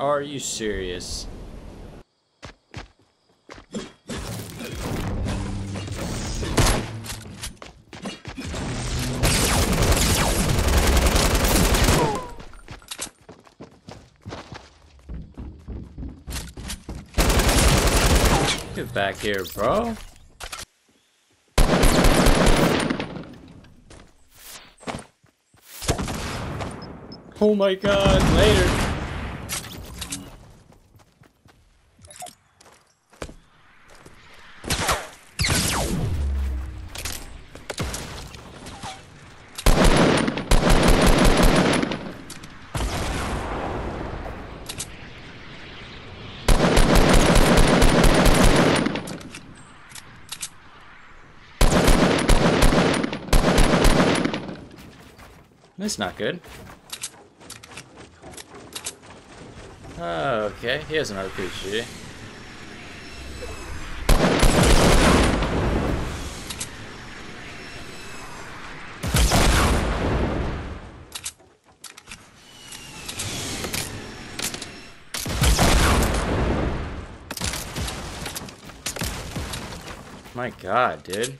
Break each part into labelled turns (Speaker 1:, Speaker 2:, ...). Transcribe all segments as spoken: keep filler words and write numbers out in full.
Speaker 1: Are you serious? Get back here, bro. Oh my god, later. That's not good. Oh, okay, he has an R P G. My god, dude.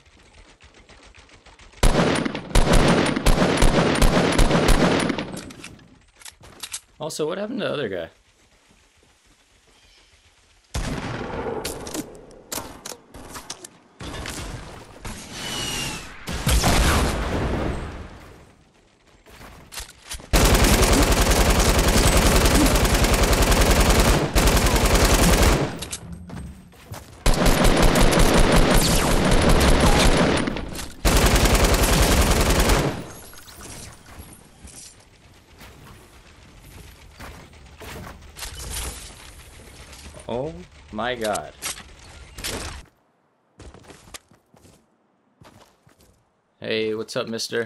Speaker 1: Also, what happened to the other guy? Oh my god. Hey, what's up, mister?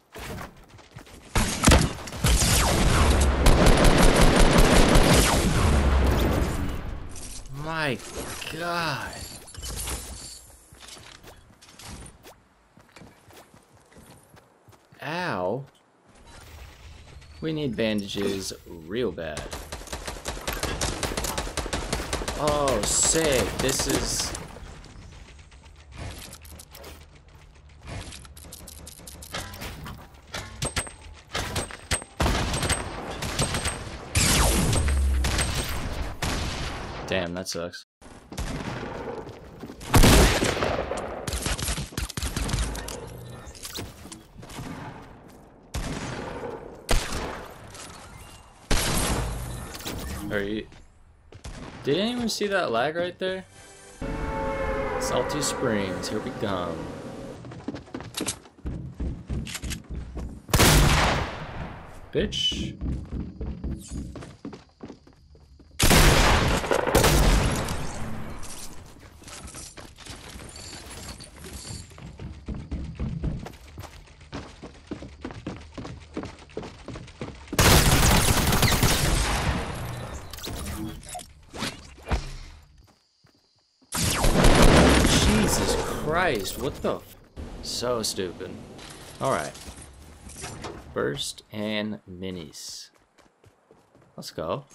Speaker 1: My god. Ow. We need bandages real bad. Oh, sick. This is... Damn, that sucks. Are you... Did anyone see that lag right there? Salty Springs, here we come. Bitch. Jesus Christ, what the f- So stupid. Alright. Burst and minis. Let's go.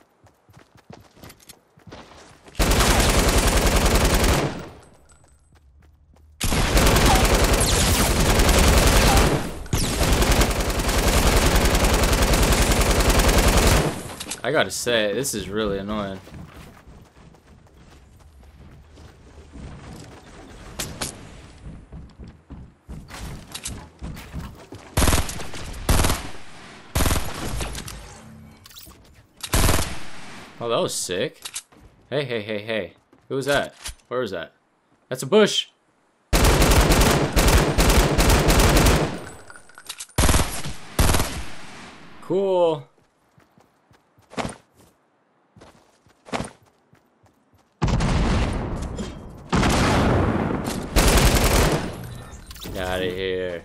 Speaker 1: I gotta say, this is really annoying. Oh, that was sick. Hey, hey, hey, hey. Who was that? Where was that? That's a bush! Cool. Get out of here.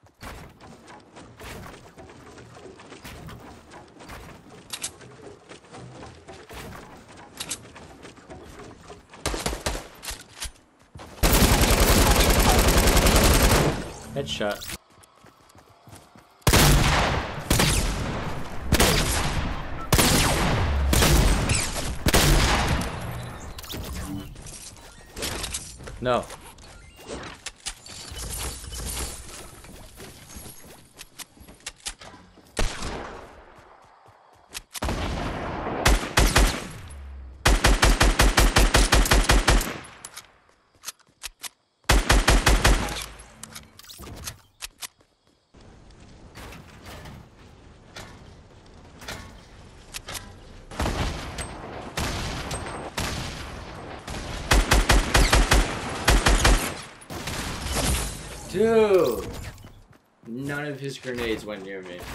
Speaker 1: Headshot. No. Dude! None of his grenades went near me.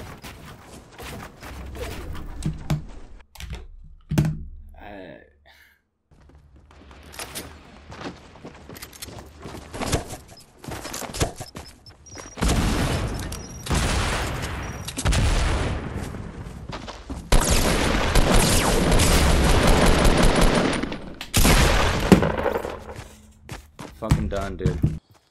Speaker 1: I... Fucking done, dude.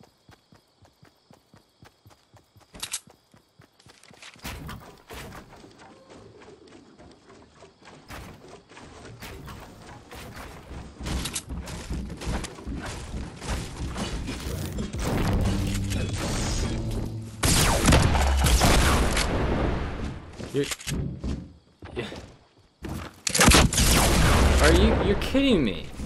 Speaker 1: You're, yeah. Are you, you're kidding me?